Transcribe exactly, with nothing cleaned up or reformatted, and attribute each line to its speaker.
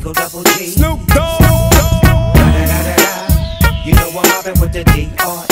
Speaker 1: Eagle Double G.
Speaker 2: Snoop Dogg.
Speaker 1: Da, da, da, da, da. You know I'm mobbing with the D R